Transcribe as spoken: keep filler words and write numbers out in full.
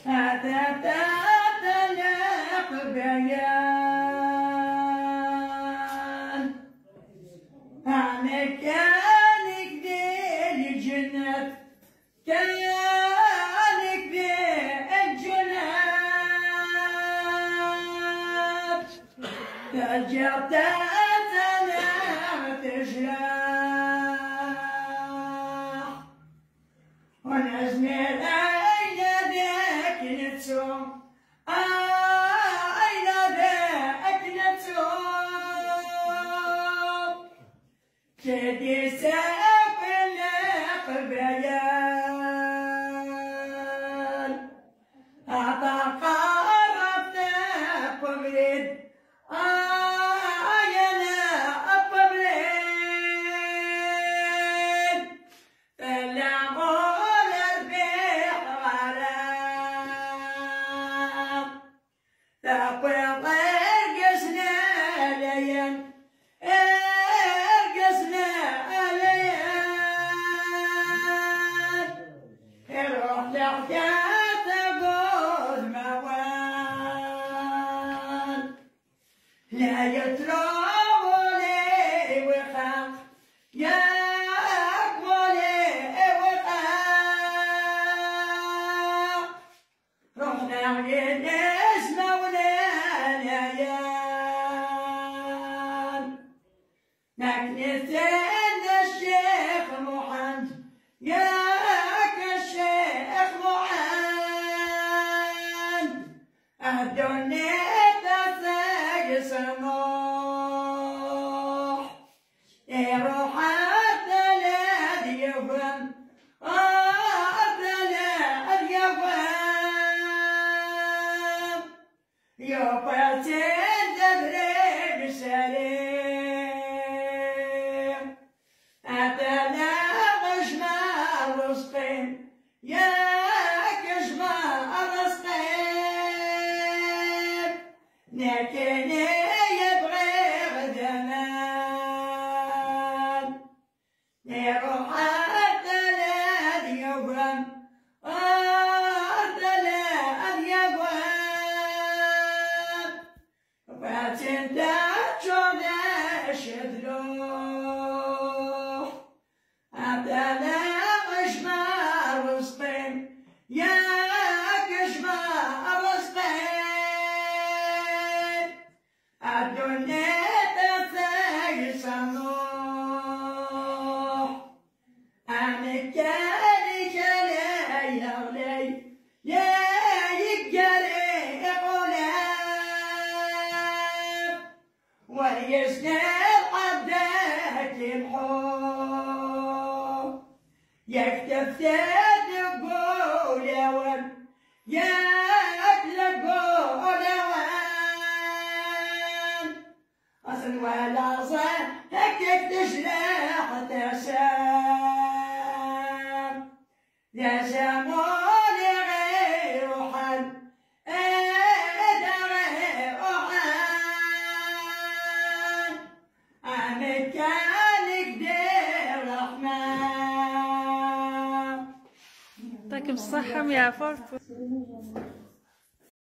أتتلق بيان عنك كانك دير الجنة كانك دير الجنة تجرت تنام تجرح ونزمي أين ذاك نتوب كدي ساق لق بيان أعطى قربتك وبرد آينا أبرد تلعبون البيح غرام تقوى ارقصنا لين ارقصنا لين روح لحكاية تقول موال لا يتراولي وخاف يا أقوالي وخاف رحنا ونسمع نكنسين الشيخ محمد ياك الشيخ محمد الدنيا تساق سموح يروح الثلاث يفهم الثلاث يفهم يوبتين تدريب سليم أتناقش مع الرزقين ياكش مع الرزقين لكن يبغي غدمان يروح الثلاث يوم الثلاث يوم فتندى جودة شذلوح أتناقش مع الرزقين ياكش مع الرزقين الدنيا تساق سموح أنا كاني كلا يغلي يا يقري غلام وليسنر عبدك الحب يكتب ثاد نقول يا ون ياكل قول يا ون أصل ولا صار هكك تجرح تسام يا سامون غير حل أدا غير حل أنا كانك دير رحمن يعطيكم الصحة يا فرفور.